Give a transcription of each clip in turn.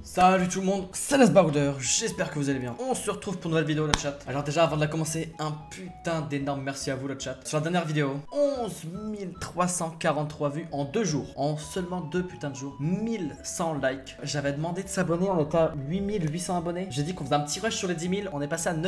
Salut tout le monde, c'est Lasbaroudeur, j'espère que vous allez bien. On se retrouve pour une nouvelle vidéo le chat. Alors déjà avant de la commencer, un putain d'énorme merci à vous le chat. Sur la dernière vidéo, 11 343 vues en 2 jours. En seulement 2 putains de jours, 1100 likes. J'avais demandé de s'abonner, on était à 8800 abonnés. J'ai dit qu'on faisait un petit rush sur les 10 000, on est passé à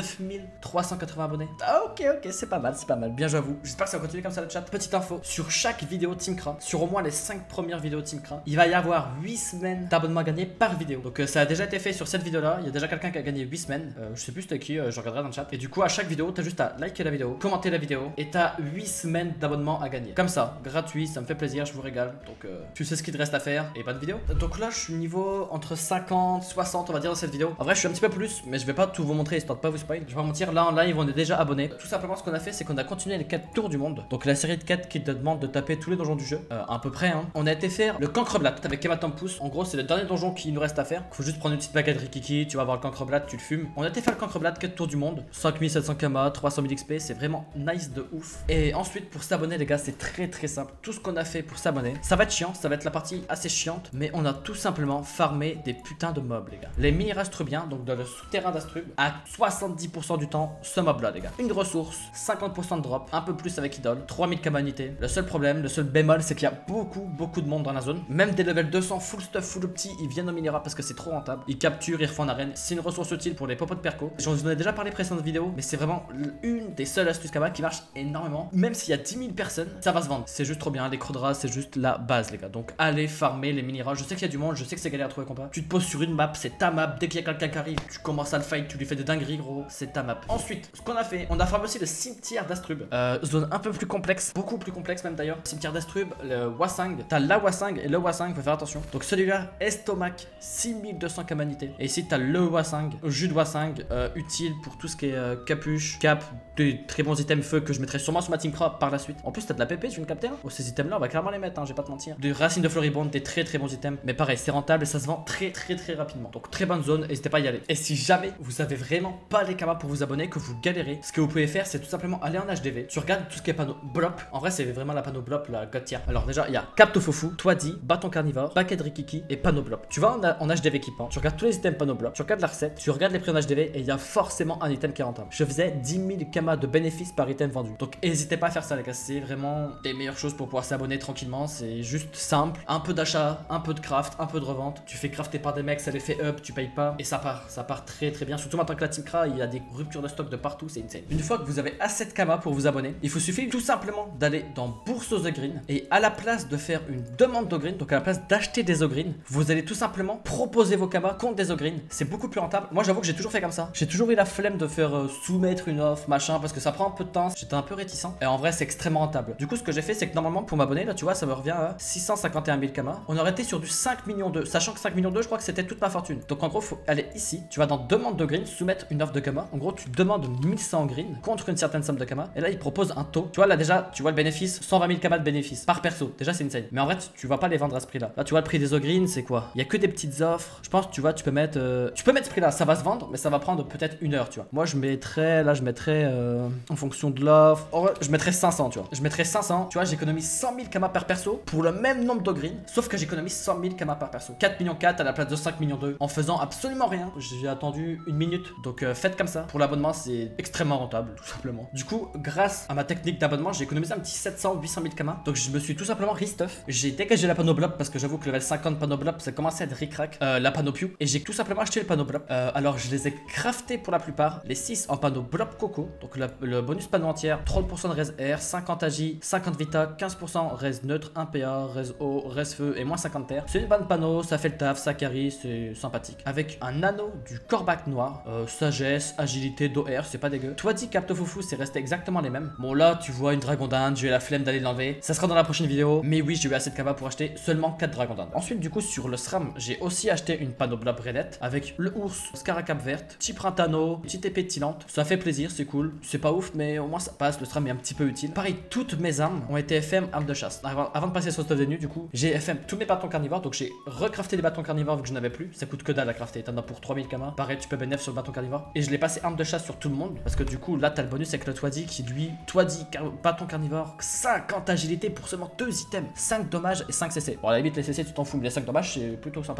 9380 abonnés. Ah ok, c'est pas mal, bien joué à vous. J'espère que ça va continuer comme ça le chat. Petite info, sur chaque vidéo Teamcra, sur au moins les 5 premières vidéos Teamcra, il va y avoir 8 semaines d'abonnement à gagner par vidéo. Donc ça a déjà été fait sur cette vidéo là, il y a déjà quelqu'un qui a gagné 8 semaines, je sais plus c'était qui, je regarderai dans le chat. Et du coup à chaque vidéo, t'as juste à liker la vidéo, commenter la vidéo et t'as 8 semaines d'abonnement à gagner. Comme ça, gratuit, ça me fait plaisir, je vous régale. Donc tu sais ce qu'il te reste à faire et bonne vidéo. Donc là je suis niveau entre 50, 60 on va dire dans cette vidéo. En vrai je suis un petit peu plus, mais je vais pas tout vous montrer histoire de pas vous spoil. Je vais pas mentir, là en live on est déjà abonné. Tout simplement ce qu'on a fait c'est qu'on a continué les 4 tours du monde. Donc la série de 4 qui te demande de taper tous les donjons du jeu, à peu près hein. On a été faire le Cancreblat avec Kema Tampous. En gros c'est le dernier donjon qui nous reste à faire. Faut juste prendre une petite baguette Rikiki, tu vas voir le Cancreblat, tu le fumes. On a été faire le Cancreblat, 4 tours du monde, 5700 Kama, 300 000 XP, c'est vraiment nice de ouf. Et ensuite pour s'abonner les gars c'est très simple. Tout ce qu'on a fait pour s'abonner, ça va être chiant, ça va être la partie assez chiante, mais on a tout simplement farmé des putains de mobs les gars. Les mini Rastrubiens, donc dans le souterrain d'Astrub, à 70% du temps ce mob là les gars. Une ressource, 50% de drop, un peu plus avec Idol, 3000 Kama unités. Le seul problème, le seul bémol c'est qu'il y a beaucoup de monde dans la zone. Même des level 200 full stuff, full opti, ils viennent au Minera parce que c'est trop rentable. Ils capturent, ils refont en arène. C'est une ressource utile pour les popos de perco. J'en vous en ai déjà parlé précédentes vidéos, mais c'est vraiment une des seules astuces Kama qui marche énormément. Même s'il y a 10 000 personnes, ça va se vendre. C'est juste trop bien. Les Crodras, c'est juste la base, les gars. Donc allez farmer les mini-rages. Je sais qu'il y a du monde, je sais que c'est galère à trouver compas. Tu te poses sur une map, c'est ta map. Dès qu'il y a quelqu'un qui arrive, tu commences à le fight, tu lui fais des dingueries, gros. C'est ta map. Ensuite, ce qu'on a fait, on a farmé aussi le cimetière d'Astrub. Zone un peu plus complexe, beaucoup plus complexe même d'ailleurs. Cimetière d'Astrub, le Wasang. T'as la Wasang et le Wasang, faut faire attention. Donc celui-là, estomac, 6200 kamanité. Et ici, t'as le Wasang, jus de Wasang, utile pour tout ce qui est capuche, cap, des très bons items feu que je mettrai sûrement sur ma teamcra par la suite. En plus, t'as de la PP, tu viens de capter hein. Oh, ces items là, on va clairement les mettre, hein, je vais pas te mentir. Des racines de floribonde, des très bons items. Mais pareil, c'est rentable et ça se vend très rapidement. Donc très bonne zone, n'hésitez pas à y aller. Et si jamais vous avez vraiment pas les kamas pour vous abonner, que vous galérez, ce que vous pouvez faire, c'est tout simplement aller en HDV. Tu regardes tout ce qui est panneau blop. En vrai, c'est vraiment la panneau blop, la god tier. Alors déjà, il y a Captofofu, Toadi, bâton carnivore, paquet de Rikiki et panneau blop. Tu vas en HDV équipement, tu regardes tous les items panneau blop, tu regardes la recette, tu regardes les prix en HDV et il y a forcément un item qui est rentable. Je faisais 10 000 kamas de bénéfices par item vendu. Donc n'hésitez pas à faire ça les gars, c'est vraiment des meilleures choses pour pouvoir s'abonner tranquillement. C'est juste simple, un peu d'achat, un peu de craft, un peu de revente. Tu fais crafter par des mecs, ça les fait up, tu payes pas et ça part très bien. Surtout maintenant que la teamcra, il y a des ruptures de stock de partout, c'est insane. Une fois que vous avez assez de kamas pour vous abonner, il vous suffit tout simplement d'aller dans Bourse aux Ogreen et à la place de faire une demande d'Ogreen, donc à la place d'acheter des Ogreen, vous allez tout simplement proposer vos kamas contre des Ogreen. C'est beaucoup plus rentable. Moi j'avoue que j'ai toujours fait comme ça. J'ai toujours eu la flemme de faire soumettre une offre, machin, parce que ça prend un peu de temps. J'étais un peu réticent. Et en vrai c'est extrêmement rentable. Du coup ce que j'ai fait c'est que normalement pour m'abonner, là tu vois ça me revient à 651 000 kamas. On aurait été sur du 5 millions 2, sachant que 5 millions 2 je crois que c'était toute ma fortune. Donc en gros faut aller ici, tu vas dans demande de green, soumettre une offre de kamas. En gros tu demandes 1100 green contre une certaine somme de kamas. Et là il propose un taux. Tu vois là déjà tu vois le bénéfice, 120 000 kamas de bénéfice par perso. Déjà c'est insane. Mais en vrai tu vas pas les vendre à ce prix là. Là tu vois le prix des green c'est quoi? Il y a que des petites offres. Je pense tu vois tu peux mettre ce prix là, ça va se vendre mais ça va prendre peut-être une heure tu vois. Moi je mettrais en fonction de l'offre. En vrai, je mettrais 500 tu vois. Je mettrais 500, tu vois, j'économise 100 000 kamas par perso pour le même nombre d'ogreen, sauf que j'économise 100 000 kamas par perso. 4 millions 4 à la place de 5 millions 2 en faisant absolument rien. J'ai attendu une minute, donc faites comme ça. Pour l'abonnement, c'est extrêmement rentable, tout simplement. Du coup, grâce à ma technique d'abonnement, j'ai économisé un petit 700 800 000 kamas. Donc je me suis tout simplement restuff. J'ai dégagé la panneau blob parce que j'avoue que level 50 panneau blob, ça commençait à être ric-rac. La panneau pew. Et j'ai tout simplement acheté le panneau blob. Alors je les ai craftés pour la plupart. Les 6 en panneau blob coco. Donc le bonus panneau entière, 30% de res air, 50 agi, 50 vita, 15% res neutre, 1 PA, res eau, res feu et moins 50 terre. C'est une bonne panneau, ça fait le taf, ça carry, c'est sympathique. Avec un anneau du corbac noir, sagesse, agilité, d'OR, c'est pas dégueu. Toi dit Captofoufou, c'est resté exactement les mêmes. Bon là, tu vois une dragon d'Inde, j'ai eu la flemme d'aller l'enlever. Ça sera dans la prochaine vidéo. Mais oui, j'ai eu assez de kamas pour acheter seulement 4 dragons d'Inde. Ensuite, du coup, sur le SRAM, j'ai aussi acheté une panneau blob raidette avec le ours, scaracap verte, petit printano, petite épée tilante. Ça fait plaisir, c'est cool. C'est pas ouf, mais au moins ça passe. Le SRAM est un petit peu utile. Pareil, toutes mes armes ont été FM armes de chasse. Avant de passer sur ce nu, du coup, j'ai FM tous mes bâtons carnivores. Donc j'ai recrafté des bâtons carnivores vu que je n'avais plus. Ça coûte que dalle à crafter. T'en as pour 3000 kamas. Pareil, tu peux bénéf sur le bâton carnivore. Et je l'ai passé arme de chasse sur tout le monde. Parce que du coup, là, t'as le bonus avec le Toadi qui lui, bâton carnivore, 50 agilité pour seulement 2 items, 5 dommages et 5 CC. Bon, à la limite, les CC, tu t'en fous, mais les 5 dommages, c'est plutôt sympathique. Donc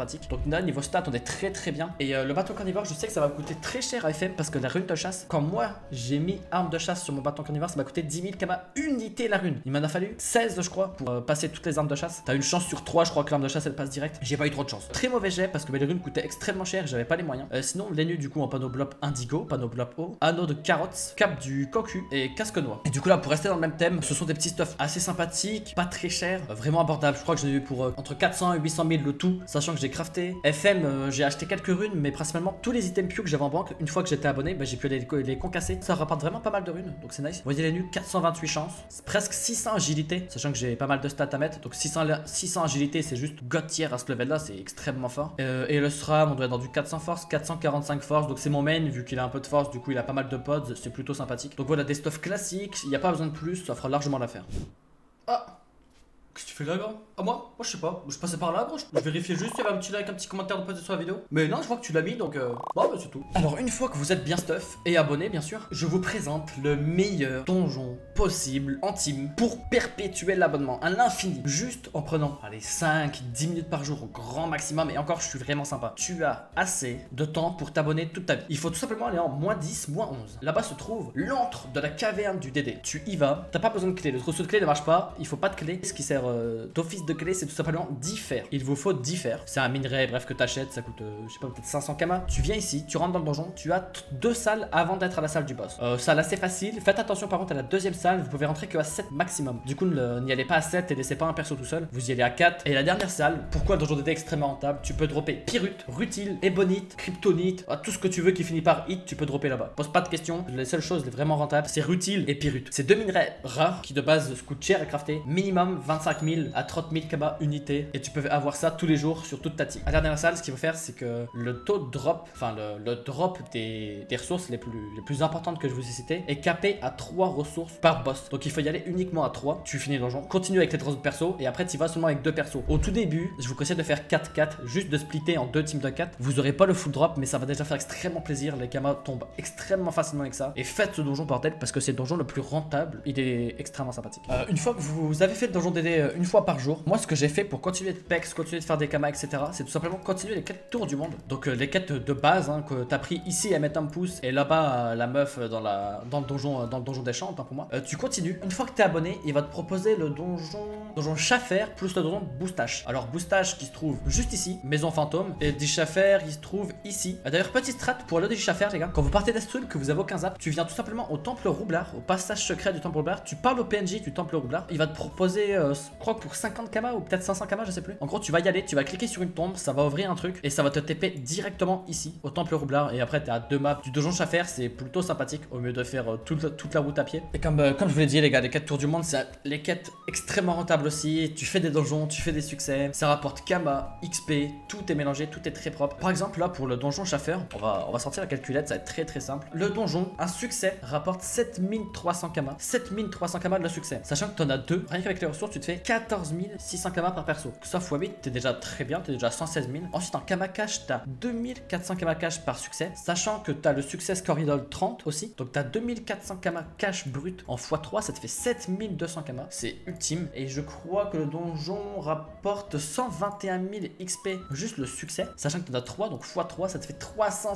niveau stats, on est très bien. Et le bâton carnivore, je sais que ça va me coûter très cher à FM parce que la rune de chasse, quand moi j'ai mis arme de chasse sur mon bâton carnivore, ça m'a coûté 10 000 kama unité la rune. Il m'en a fallu 16, je crois, pour passer toutes les armes de chasse. T'as une chance sur 3, je crois que l'arme de chasse elle passe direct. J'ai pas eu trop de chance. Très mauvais jet parce que les runes coûtaient extrêmement cher, j'avais pas les moyens. Sinon, les nus du coup en panneau bloc indigo, panneau bloc haut, anneau de carottes, cap du cocu et casque noir. Et du coup là, pour rester dans le même thème, ce sont des petits stuffs assez sympathiques, pas très chers, vraiment abordables. Je crois que j'en ai eu pour entre 400 et 800 000 le tout, sachant que j'ai crafté. FM, j'ai acheté quelques runes, mais principalement tous les items Pew que j'avais en banque. Une fois que j'étais abonné, j'ai pu les concasser. Ça rapporte vraiment pas mal de runes, donc c'est nice. Vous voyez les nus, 428 chances, c'est presque 600 agilité, sachant que j'ai pas mal de stats à mettre. Donc 600 agilité, c'est juste god tier à ce level là, c'est extrêmement fort. Et le SRAM, on doit être dans du 400 force, 445 force, donc c'est mon main, vu qu'il a un peu de force, du coup il a pas mal de pods, c'est plutôt sympathique. Donc voilà, des stuffs classiques, il n'y a pas besoin de plus, ça fera largement l'affaire. Ah, qu'est-ce que tu fais là, gars? Ah, moi je sais pas, je passais par là, gros. Je vérifiais juste, il y avait un petit like, un petit commentaire de poser sur la vidéo. Mais non, je vois que tu l'as mis, donc bon, bah c'est tout. Alors, une fois que vous êtes bien stuff et abonné, bien sûr, je vous présente le meilleur donjon possible en team pour perpétuer l'abonnement à l'infini. Juste en prenant, allez, 5-10 minutes par jour au grand maximum. Et encore, je suis vraiment sympa. Tu as assez de temps pour t'abonner toute ta vie. Il faut tout simplement aller en -10, -11. Là-bas se trouve l'antre de la caverne du Dédé. Tu y vas, t'as pas besoin de clé. Le trousseau de clé ne marche pas, il faut pas de clé. Ce qui sert d'office de clé, c'est tout simplement 10 fers. Il vous faut 10 fers. C'est un minerai, bref, que t'achètes, ça coûte, je sais pas, peut-être 500 kama. Tu viens ici, tu rentres dans le donjon, tu as 2 salles avant d'être à la salle du boss. Salle assez facile. Faites attention par contre à la deuxième salle, vous pouvez rentrer que à 7 maximum. Du coup, n'y allez pas à 7 et laissez pas un perso tout seul. Vous y allez à 4. Et la dernière salle, pourquoi le donjon DD est extrêmement rentable? Tu peux dropper Pyrrhute, Rutile, Ebonite, Kryptonite, tout ce que tu veux qui finit par hit, tu peux dropper là-bas. Pose pas de questions. Les seules choses vraiment rentables, c'est Rutile et Pyrrhute. C'est 2 minerais rares qui de base coûtent cher à crafter. Minimum 25 000 à 30 000 kama unité. Et tu peux avoir ça tous les jours sur toute ta team. À la dernière salle, ce qu'il faut faire, c'est que le taux de drop, enfin le drop des ressources les plus importantes que je vous ai citées, est capé à 3 ressources par boss. Donc il faut y aller uniquement à 3. Tu finis le donjon, continue avec les 3 autres persos et après tu vas seulement avec 2 persos. Au tout début, je vous conseille de faire 4-4, juste de splitter en 2 teams de 4. Vous aurez pas le full drop, mais ça va déjà faire extrêmement plaisir. Les kamas tombent extrêmement facilement avec ça. Et faites ce donjon bordel parce que c'est le donjon le plus rentable. Il est extrêmement sympathique. Une fois que vous avez fait le donjon DD une fois par jour, moi ce que j'ai fait pour continuer de pex, continuer de faire des kamas, etc., c'est tout simplement continuer les quêtes tour du monde. Donc les quêtes de base que t'as pris ici à mettre un pouce et là-bas la meuf dans le donjon des champs, pour moi. Tu continues. Une fois que t'es abonné, il va te proposer le donjon Schaffer plus le donjon Boustache. Alors Boustache qui se trouve juste ici, maison fantôme, et des Schaffer il se trouve ici. D'ailleurs petite strat pour le Schaffer les gars, quand vous partez d'Estrul que vous avez aucun zap, tu viens tout simplement au temple Roublard, au passage secret du temple Roublard, tu parles au PNJ du temple Roublard, il va te proposer je crois que pour 50 kama ou peut-être 500 kama, je sais plus. En gros tu vas y aller, tu vas cliquer sur une tombe, ça va ouvrir un truc et ça va te TP directement ici au temple Roublard et après t'es à 2 maps du donjon Schaffer, c'est plutôt sympathique au mieux de faire toute la route à pied. Et comme je vous l'ai dit les gars, les quêtes tour du monde, c'est les quêtes extrêmement rentables aussi. Tu fais des donjons, tu fais des succès, ça rapporte kama, XP, tout est mélangé, tout est très propre. Par exemple là pour le donjon Schaffer, on va sortir la calculette, ça va être très simple. Le donjon, un succès rapporte 7300 kama, 7300 kama de le succès. Sachant que t'en as 2, rien qu'avec les ressources tu te fais 14 600 kama par perso. Sauf x8, t'es déjà très bien, t'es déjà à 116 000. Ensuite en kama cash, t'as 2400 kama cash par succès. Sachant que t'as le succès score idol 30 aussi. Donc t'as 2400 kama cash brut en x3, ça te fait 7200 kama. C'est ultime. Et je crois que le donjon rapporte 121 000 XP juste le succès. Sachant que t'en as 3, donc x3, ça te fait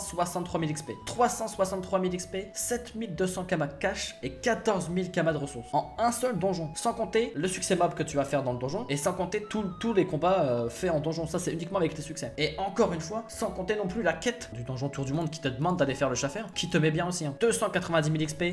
363 000 XP. 363 000 XP, 7200 kama cash et 14 000 kama de ressources. En un seul donjon. Sans compter le succès mob que tu vas faire dans le donjon. Et sans compter tous les combats faits en donjon. Ça, c'est uniquement avec les succès. Et encore une fois, sans compter non plus la quête du donjon tour du monde qui te demande d'aller faire le Schaffer, qui te met bien aussi. 290 000 XP,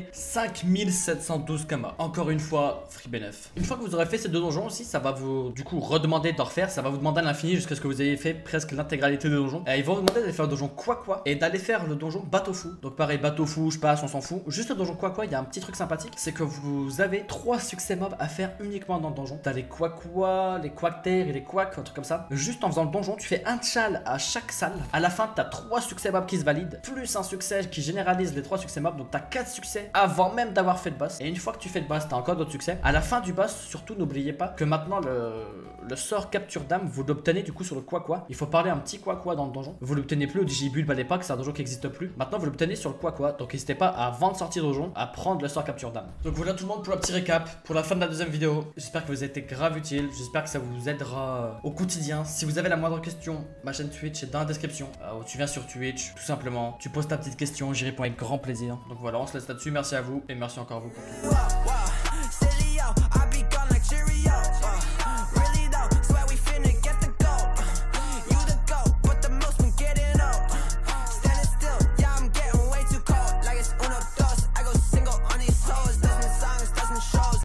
5712 kama. Encore une fois, free bénéf. Une fois que vous aurez fait ces 2 donjons aussi, ça va vous du coup redemander d'en refaire. Ça va vous demander à l'infini jusqu'à ce que vous ayez fait presque l'intégralité des donjons. Et ils vont vous demander d'aller faire le donjon quoi et d'aller faire le donjon bateau fou. Donc pareil, bateau fou, je passe, on s'en fout. Juste le donjon quoi, il y a un petit truc sympathique, c'est que vous avez 3 succès mobs à faire uniquement dans le donjon. T'as les quoi, les quactères et les quacks, un truc comme ça. Juste en faisant le donjon, tu fais un tchal à chaque salle. À la fin, t'as 3 succès mobs qui se valident, plus un succès qui généralise les 3 succès mobs. Donc t'as 4 succès avant même d'avoir fait le boss. Et une fois que tu fais le boss, t'as encore d'autres succès. À la fin du boss, surtout n'oubliez pas que maintenant le sort capture d'âme, vous l'obtenez du coup sur le quoi. Il faut parler un petit quoi dans le donjon. Vous l'obtenez plus au Digibulb à l'époque, c'est un donjon qui n'existe plus. Maintenant vous l'obtenez sur le quoi. Donc n'hésitez pas avant de sortir du donjon à prendre le sort capture d'âme. Donc voilà tout le monde pour un petit récap, pour la fin de la deuxième vidéo. J'espère que vous êtes été grave utile. J'espère que ça vous aidera au quotidien. Si vous avez la moindre question, ma chaîne Twitch est dans la description. Tu viens sur Twitch, tout simplement. Tu poses ta petite question, j'y réponds avec grand plaisir. Donc voilà, on se laisse là-dessus. Merci à vous et merci encore à vous pour tout.